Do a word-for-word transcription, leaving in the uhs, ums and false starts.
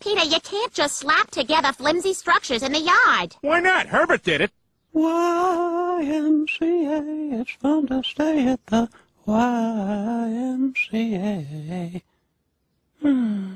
Peter, you can't just slap together flimsy structures in the yard. Why not? Herbert did it. Y M C A, it's fun to stay at the Y M C A. Hmm.